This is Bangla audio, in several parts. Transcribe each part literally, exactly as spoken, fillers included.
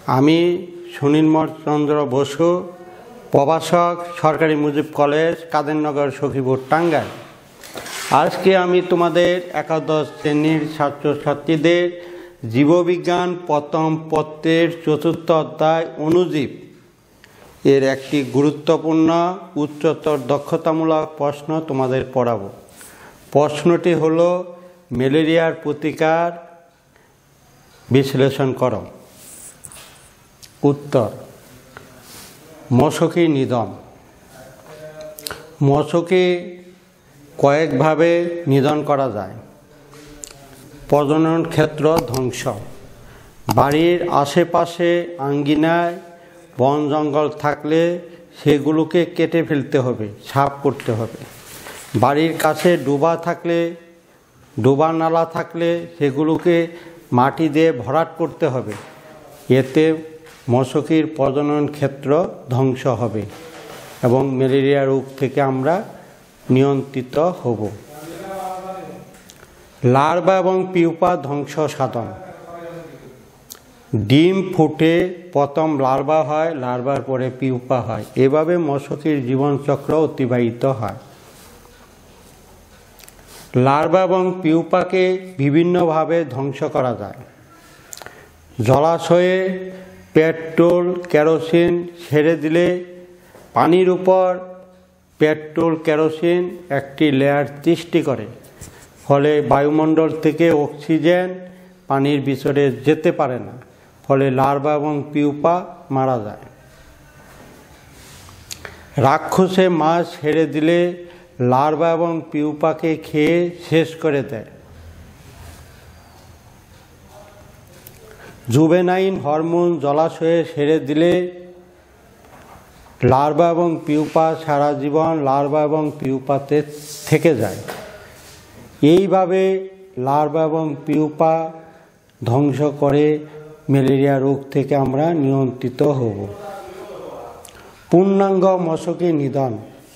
আমি সুনীলমল চন্দ্র বসু, প্রভাষক, সরকারি মুজিব কলেজ, কাদেরনগর, সখীপুর, টাঙ্গাইল। আজকে আমি তোমাদের একাদশ শ্রেণীর ছাত্রছাত্রীদের জীববিজ্ঞান প্রথম পত্রের চতুর্থ অধ্যায় অণুজীব এর একটি গুরুত্বপূর্ণ উচ্চতর দক্ষতামূলক প্রশ্ন তোমাদের পড়াবো। প্রশ্নটি হলো, ম্যালেরিয়ার প্রতিকার বিশ্লেষণ করো। উত্তর: মশকি নিধন। মশকি কয়েকভাবে নিধন করা যায়। প্রজনন ক্ষেত্র ধ্বংস, বাড়ির আশেপাশে আঙ্গিনায় বন জঙ্গল থাকলে সেগুলোকে কেটে ফেলতে হবে, সাফ করতে হবে। বাড়ির কাছে ডোবা থাকলে, ডোবা নালা থাকলে সেগুলোকে মাটি দিয়ে ভরাট করতে হবে। এতে মশকির প্রজনন ক্ষেত্র ধ্বংস হবে এবং ম্যালেরিয়া রোগ থেকে আমরা নিয়ন্ত্রিত হব। লার্ভা এবং পিউপা ধ্বংস সাধন। ডিম ফুটে প্রথম লার্ভা হয়, লার্ভার পরে পিউপা হয়। এভাবে মশকির জীবনচক্র অতিবাহিত হয়। লার্ভা এবং পিউপাকে বিভিন্নভাবে ধ্বংস করা যায়। জলাশয়ে পেট্রোল কেরোসিন ছেড়ে দিলে পানির উপর পেট্রোল কেরোসিন একটি লেয়ার সৃষ্টি করে, ফলে বায়ুমণ্ডল থেকে অক্সিজেন পানির ভিতরে যেতে পারে না, ফলে লার্ভা এবং পিউপা মারা যায়। রাক্ষসে মাছ ছেড়ে দিলে লার্ভা এবং পিউপাকে খেয়ে শেষ করে দেয়। জুভেনাইন হরমোন জলাশয়ে ছেড়ে দিলে লার্ভা এবং পিউপা সারা জীবন লার্ভা এবং পিউপাতে থেকে যায়। এইভাবে লার্ভা এবং পিউপা ধ্বংস করে ম্যালেরিয়া রোগ থেকে আমরা নিয়ন্ত্রিত হব। পূর্ণাঙ্গ মশকি নিধন।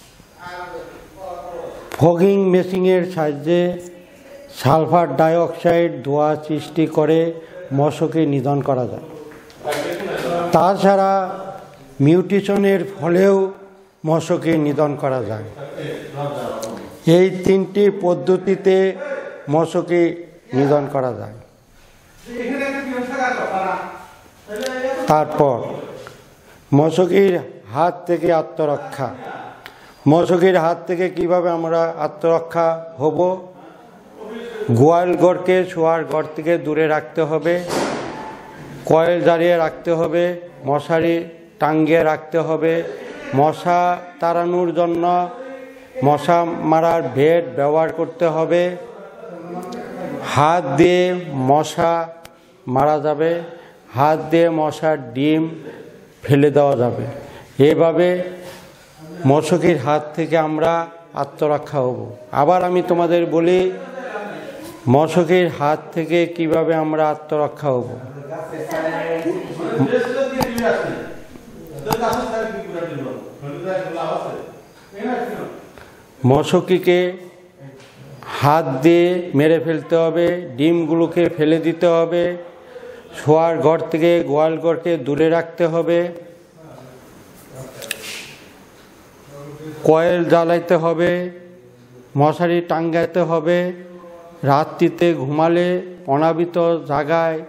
ফগিং মেশিনের সাহায্যে সালফার ডাইঅক্সাইড ধোঁয়া সৃষ্টি করে মশকি নিধন করা যায়। তাছাড়া মিউটেশনের ফলেও মশকি নিধন করা যায়। এই তিনটি পদ্ধতিতে মশকি নিধন করা যায়। তারপর মশকির হাত থেকে আত্মরক্ষা। মশকির হাত থেকে কিভাবে আমরা আত্মরক্ষা হব? গোয়াল ঘরকে শোয়ার ঘর থেকে দূরে রাখতে হবে, কয়েল জ্বালিয়ে রাখতে হবে, মশারি টাঙ্গিয়ে রাখতে হবে। মশা তাড়ানোর জন্য মশা মারার ভেট ব্যবহার করতে হবে। হাত দিয়ে মশা মারা যাবে, হাত দিয়ে মশার ডিম ফেলে দেওয়া যাবে। এভাবে মশকির হাত থেকে আমরা আত্মরক্ষা হব। আবার আমি তোমাদের বলি, মশকির হাত থেকে কিভাবে আমরা আত্মরক্ষা হব। মশকিকে হাত দিয়ে মেরে ফেলতে হবে, ডিমগুলোকে ফেলে দিতে হবে, শোয়ার ঘর থেকে গোয়াল ঘরকে দূরে রাখতে হবে, কয়েল জ্বালাইতে হবে, মশারি টাঙ্গাইতে হবে। রাত্রিতে ঘুমালে অনাবৃত জায়গায়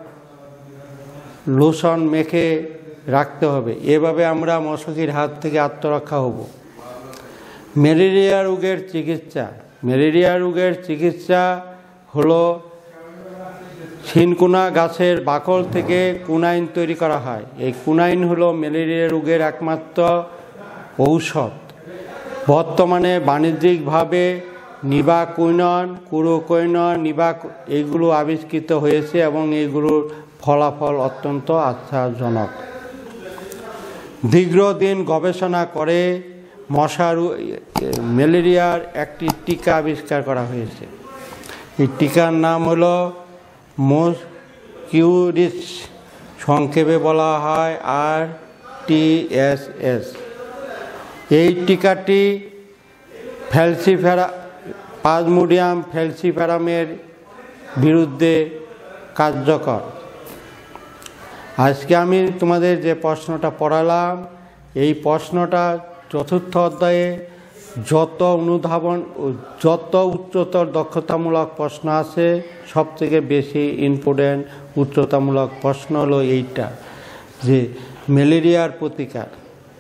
লোশন মেখে রাখতে হবে। এভাবে আমরা মশকির হাত থেকে আত্মরক্ষা হব। ম্যালেরিয়া রোগের চিকিৎসা। ম্যালেরিয়া রোগের চিকিৎসা হলো, শিনকুনা গাছের বাকল থেকে কুনাইন তৈরি করা হয়। এই কুনাইন হলো ম্যালেরিয়া রোগের একমাত্র ঔষধ। বর্তমানে বাণিজ্যিকভাবে নিভাকুইনন, ক্লোরোকুইনন, নিভা এইগুলো আবিষ্কৃত হয়েছে এবং এইগুলোর ফলাফল অত্যন্ত আশাজনক। দীর্ঘদিন গবেষণা করে মশার ম্যালেরিয়ার একটি টিকা আবিষ্কার করা হয়েছে। এই টিকার নাম হলো মস্কিউরিস, সংক্ষেপে বলা হয় আর টি এস এস। এই টিকাটি ফ্যালসিফেরা প্লাজমোডিয়াম ফ্যালসিফেরামের বিরুদ্ধে কার্যকর। আজকে আমি তোমাদের যে প্রশ্নটা পড়ালাম এই প্রশ্নটা চতুর্থ অধ্যায়ে যত অনুধাবন যত উচ্চতর দক্ষতামূলক প্রশ্ন আছে সব থেকে বেশি ইম্পর্টেন্ট উচ্চতামূলক প্রশ্ন হলো এইটা যে ম্যালেরিয়ার প্রতিকার।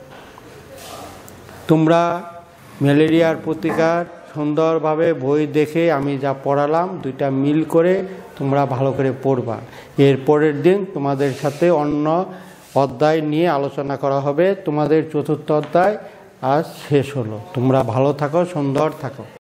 তোমরা ম্যালেরিয়ার প্রতিকার সুন্দরভাবে বই দেখে আমি যা পড়ালাম দুইটা মিল করে তোমরা ভালো করে পড়বা। এর পরের দিন তোমাদের সাথে অন্য অধ্যায় নিয়ে আলোচনা করা হবে। তোমাদের চতুর্থ অধ্যায় আজ শেষ হলো। তোমরা ভালো থাকো, সুন্দর থাকো।